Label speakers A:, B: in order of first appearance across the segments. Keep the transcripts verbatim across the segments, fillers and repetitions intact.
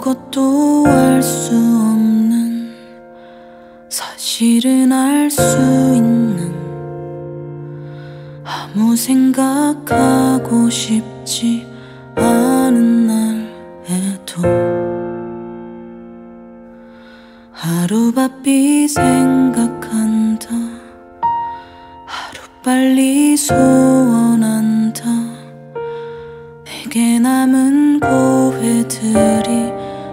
A: 아무것도 알 수 없는 사실은 알 수 있는 아무 생각하고 싶지 않은 날에도 하루바삐 생각한다. 하루빨리 소원한다. 내게 남은 고회들이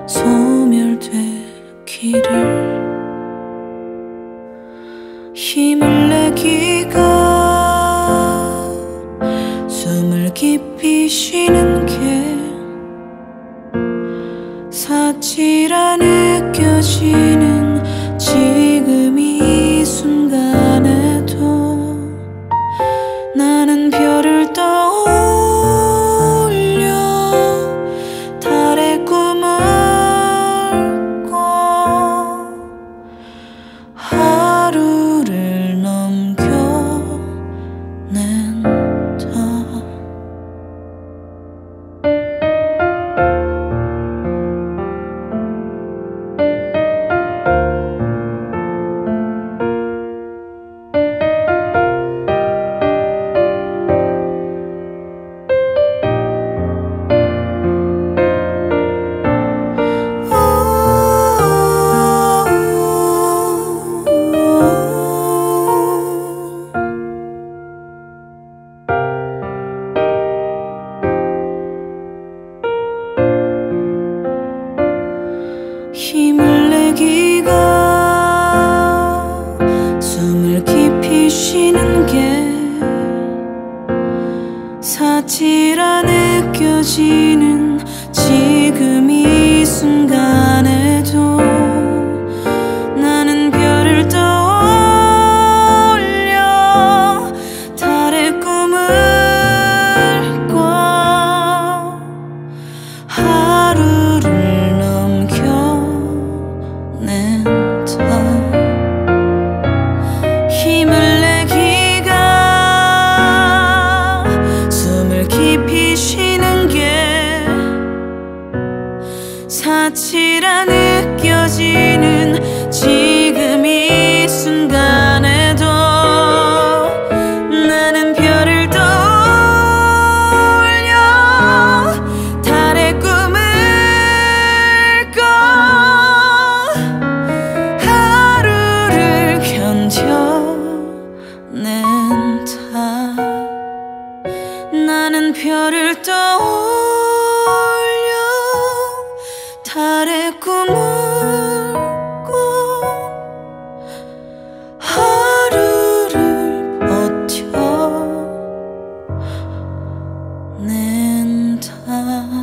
A: 소멸되기를. 힘을 내기가 숨을 깊이 쉬는 게 사치라 느껴지는 지금 이 순간에도 나는 별을 떠올려 달의 꿈을 꿔 하루를 넘겨낸다. 힘을 내기가 숨을 깊이 쉬는 게 사치라 느껴지는 지금 이 순간에도 나는 별을 떠올려 달의 꿈을 꿔 하루를 넘겨낸다. 힘을 내기가 숨을 깊이 쉬는 게 사치라 느껴지는 지금 이 순간에도 나는 별을 떠올려 달의 꿈을 꿔 하루를 견뎌낸다. 나는 별을 떠올려 달의 꿈을 꿔 하루를 버텨낸다.